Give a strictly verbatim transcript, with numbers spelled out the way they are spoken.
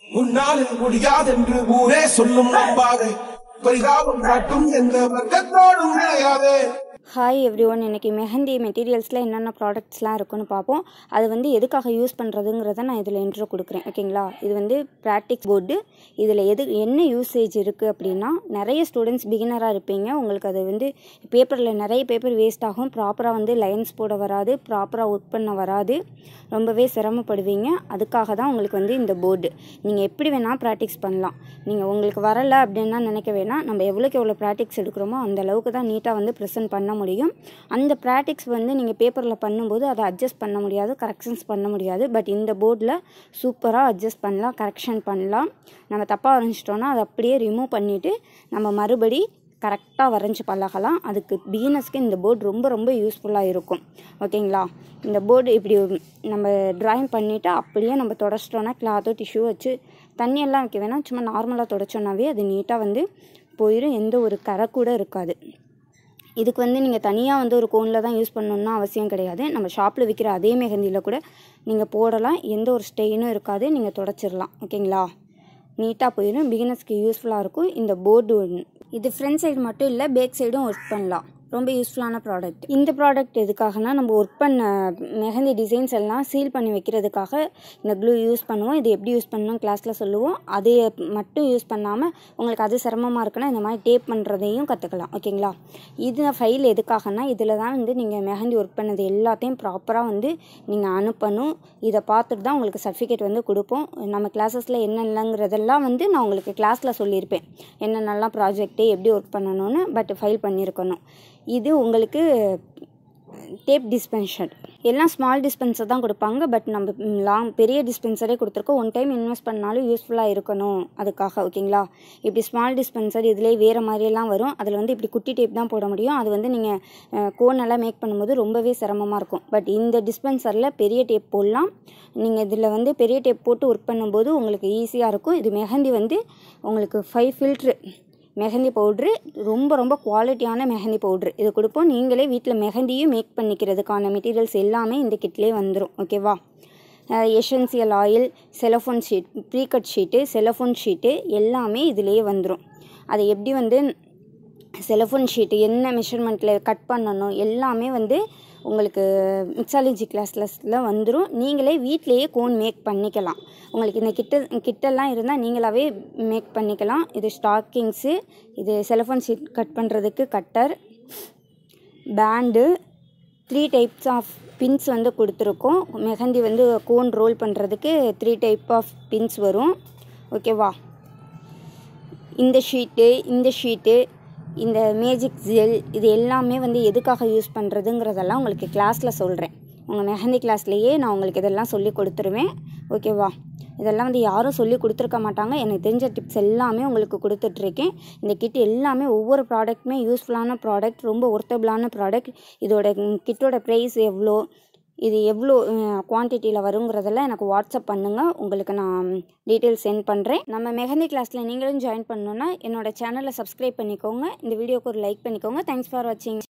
உன்னால் முடியாதென்று ஊரே சொல்லும் நம்பாதே பரிதாபம் காட்டும் எந்த வர்க்கத்தோடும் விளையாதே. Hi everyone. இன்றைக்கி மெஹந்தி மெட்டீரியல்ஸில் என்னென்ன ப்ராடக்ட்ஸ்லாம் இருக்குன்னு பார்ப்போம். அது வந்து எதுக்காக யூஸ் பண்ணுறதுங்கிறத நான் இதில் இன்ட்ரோ கொடுக்குறேன். ஓகேங்களா? இது வந்து ப்ராக்டிக்ஸ் போர்டு. இதில் எது என்ன யூசேஜ் இருக்குது அப்படின்னா, நிறைய ஸ்டூடெண்ட்ஸ் பிகினராக இருப்பீங்க. உங்களுக்கு அது வந்து பேப்பரில் நிறைய பேப்பர் வேஸ்ட் ஆகும். ப்ராப்பராக வந்து லைன்ஸ் போட வராது, ப்ராப்பராக ஒர்க் பண்ண வராது, ரொம்பவே சிரமப்படுவீங்க. அதுக்காக தான் உங்களுக்கு வந்து இந்த போர்டு. நீங்கள் எப்படி வேணால் ப்ராக்டிக்ஸ் பண்ணலாம். நீங்கள் உங்களுக்கு வரலை அப்படின்னா நினைக்க வேணாம். நம்ம எவ்வளோக்கு எவ்வளோ ப்ராக்டிக்ஸ் எடுக்கிறோமோ அந்த அளவுக்கு தான் நீட்டாக வந்து ப்ரெசென்ட் பண்ண முடியும். அந்த ப்ராக்டிக்ஸ் வந்து நீங்கள் பேப்பரில் பண்ணும்போது அதை அட்ஜஸ்ட் பண்ண முடியாது, கரெக்ஷன்ஸ் பண்ண முடியாது. பட் இந்த போர்டில் சூப்பராக அட்ஜஸ்ட் பண்ணலாம், கரெக்ஷன் பண்ணலாம். நம்ம தப்பாக வரைஞ்சிட்டோன்னா அதை அப்படியே ரிமூவ் பண்ணிவிட்டு நம்ம மறுபடி கரெக்டாக வரைஞ்சி பழகலாம். அதுக்கு பிகினர்ஸ்க்கு இந்த போர்டு ரொம்ப ரொம்ப யூஸ்ஃபுல்லாக இருக்கும். ஓகேங்களா? இந்த போர்டு இப்படி நம்ம ட்ராயிங் பண்ணிவிட்டு அப்படியே நம்ம தொடச்சிட்டோன்னா கிளாத்தோ டிஷ்யூ வச்சு தண்ணியெல்லாம் வைக்க வேணாம், சும்மா நார்மலாக தொடச்சோன்னாவே அது நீட்டாக வந்து போயிடும். எந்த ஒரு கரை கூட இருக்காது. இதுக்கு வந்து நீங்கள் தனியாக வந்து ஒரு கோனில் தான் யூஸ் பண்ணணும்னு அவசியம் கிடையாது. நம்ம ஷாப்பில் விற்கிற அதே மெஹந்தியில் கூட நீங்கள் போடலாம். எந்த ஒரு ஸ்டெயினும் இருக்காது. நீங்கள் தொடச்சிடலாம். ஓகேங்களா? நீட்டாக போயிடும். பிகினர்ஸ்க்கு யூஸ்ஃபுல்லாக இருக்கும் இந்த போர்டு. இது ஃப்ரண்ட் சைடு மட்டும் இல்லை, பேக் சைடும் ஒர்க் பண்ணலாம். ரொம்ப யூஸ்ஃபுல்லான ப்ராடக்ட். இந்த ப்ராடக்ட் எதுக்காகனா, நம்ம ஒர்க் பண்ண மெஹந்தி டிசைன்ஸ் எல்லாம் சீல் பண்ணி வைக்கிறதுக்காக இந்த க்ளூ யூஸ் பண்ணுவோம். இது எப்படி யூஸ் பண்ணணும் கிளாஸில் சொல்லுவோம். அதை மட்டும் யூஸ் பண்ணாமல் உங்களுக்கு அது சிரமமாக இருக்குன்னா இந்த மாதிரி டேப் பண்ணுறதையும் கற்றுக்கலாம். ஓகேங்களா? இது ஃபைல் எதுக்காகனா, இதில் தான் வந்து நீங்கள் மெஹந்தி ஒர்க் பண்ணது எல்லாத்தையும் ப்ராப்பராக வந்து நீங்கள் அனுப்பணும். இதை பார்த்துட்டு தான் உங்களுக்கு சர்டிஃபிகேட் வந்து கொடுப்போம். நம்ம கிளாஸஸில் என்னென்னங்கிறதெல்லாம் வந்து நான் உங்களுக்கு கிளாஸில் சொல்லியிருப்பேன். என்னென்னலாம் ப்ராஜெக்ட்டு எப்படி ஒர்க் பண்ணணும்னு. பட் ஃபைல் பண்ணியிருக்கணும். இது உங்களுக்கு டேப் டிஸ்பென்சர். எல்லாம் ஸ்மால் டிஸ்பென்சர் தான் கொடுப்பாங்க. பட் நம்ம லாங் பெரிய டிஸ்பென்சரே கொடுத்துருக்கோம். ஒன் டைம் இன்வெஸ்ட் பண்ணாலும் யூஸ்ஃபுல்லாக இருக்கணும் அதுக்காக. ஓகேங்களா? இப்படி ஸ்மால் டிஸ்பென்சர் இதிலே வேறு மாதிரியெல்லாம் வரும். அதில் வந்து இப்படி குட்டி டேப் தான் போட முடியும். அது வந்து நீங்கள் கோனெல்லாம் மேக் பண்ணும்போது ரொம்பவே சிரமமாக இருக்கும். பட் இந்த டிஸ்பென்சரில் பெரிய டேப் போடலாம். நீங்கள் இதில் வந்து பெரிய டேப் போட்டு ஒர்க் பண்ணும்போது உங்களுக்கு ஈஸியாக இருக்கும். இது மெஹந்தி வந்து உங்களுக்கு ஃபைவ் ஃபில்ட்ரு மெஹந்தி பவுட்ரு, ரொம்ப ரொம்ப குவாலிட்டியான மெஹந்தி பவுட்ரு இது கொடுப்போம். நீங்களே வீட்டில் மெஹந்தியும் மேக் பண்ணிக்கிறதுக்கான மெட்டீரியல்ஸ் எல்லாமே இந்த கிட்லேயே வந்துடும். ஓகேவா? Essential oil, cellophane sheet, precut sheet, cellophane sheet எல்லாமே இதிலேயே வந்துடும். அதை எப்படி வந்து செலஃபோன் ஷீட்டு என்ன மெஷர்மெண்ட்டில் கட் பண்ணணும் எல்லாமே வந்து உங்களுக்கு மிக்ஸாலஜி கிளாஸில் வந்துடும். நீங்களே வீட்டிலையே கோன் மேக் பண்ணிக்கலாம். உங்களுக்கு இந்த கிட்ட கிட்டெல்லாம் இருந்தால் நீங்களாகவே மேக் பண்ணிக்கலாம். இது ஸ்டாக்கிங்ஸு, இது செலஃபோன் ஷீட் கட் பண்ணுறதுக்கு cutter, band, three types of pins வந்து கொடுத்துருக்கோம். மெஹந்தி வந்து கோன் ரோல் பண்ணுறதுக்கு த்ரீ டைப் ஆஃப் பின்ஸ் வரும். ஓகேவா? இந்த ஷீட்டு, இந்த ஷீட்டு, இந்த மேஜிக் ஜெல், இது எல்லாமே வந்து எதுக்காக யூஸ் பண்ணுறதுங்கிறதெல்லாம் உங்களுக்கு கிளாஸில் சொல்கிறேன். உங்கள் மெஹந்தி கிளாஸ்லேயே நான் உங்களுக்கு இதெல்லாம் சொல்லி கொடுத்துருவேன். ஓகேவா? இதெல்லாம் வந்து யாரும் சொல்லி கொடுத்துருக்க மாட்டாங்க. எனக்கு தெரிஞ்ச டிப்ஸ் எல்லாமே உங்களுக்கு கொடுத்துட்ருக்கேன். இந்த கிட் எல்லாமே ஒவ்வொரு ப்ராடக்ட்டுமே யூஸ்ஃபுல்லான ப்ராடக்ட், ரொம்ப ஒர்த்தபிளான ப்ராடக்ட். இதோட கிட்டோட ப்ரைஸ் எவ்வளோ, இது எவ்வளோ குவான்டிட்டியில் வருங்கிறதெல்லாம் எனக்கு வாட்ஸ்அப் பண்ணுங்கள். உங்களுக்கு நான் டீட்டெயில்ஸ் சென்ட் பண்ணுறேன். நம்ம மெஹந்தி கிளாஸில் நீங்களும் ஜாயின் பண்ணணுன்னா என்னோடய சேனலை சப்ஸ்கிரைப் பண்ணிக்கோங்க. இந்த வீடியோக்கு ஒரு லைக் பண்ணிக்கோங்க. தேங்க்ஸ் ஃபார் வாட்சிங்.